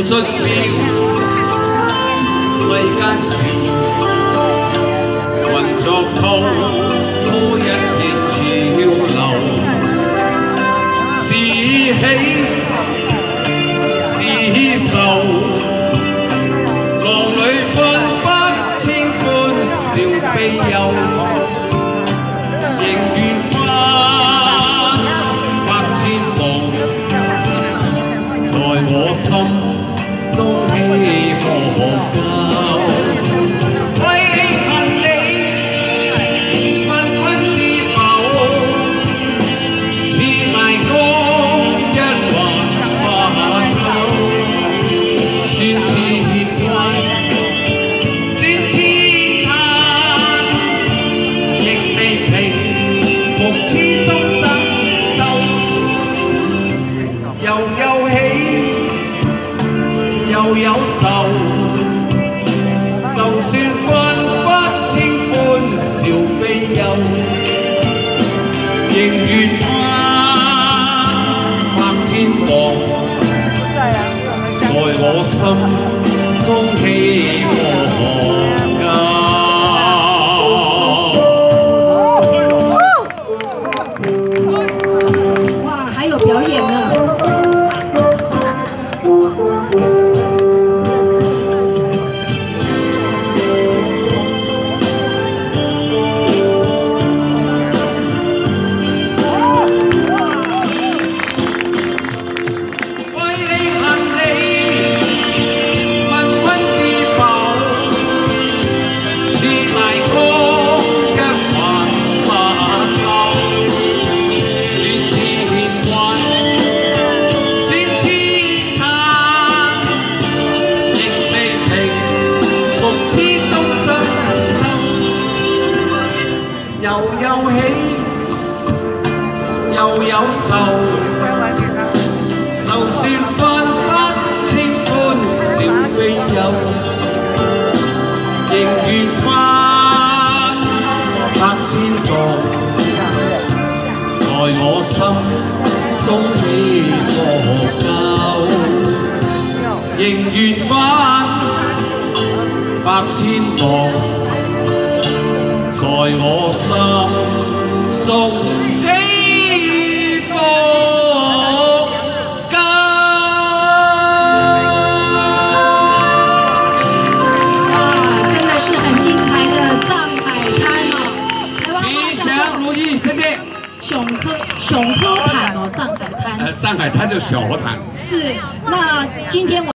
盡了世間事，混作滔滔一片潮流，是喜是愁，浪裏分不清歡笑悲憂，仍願翻百千浪，在我心中起伏交。為你恨你，問君知否？似大江一環不收，轉似關，轉似嘆，亦未平復之中爭鬥，又喜。又有愁，就算分不清歡笑悲憂，仍願翻百千浪，在我心中起伏交。 哇，还有表演呢！又有喜，又有愁，就算分不清歡笑悲憂，仍願翻百千浪，在我心中起伏交，仍願翻百千浪。在我心中起伏交。哇，真的是很精彩的上海滩哦！台湾吉祥如意，谢谢。 熊喝潭哦，上海滩。 上海滩就小河滩。 是，那今天我。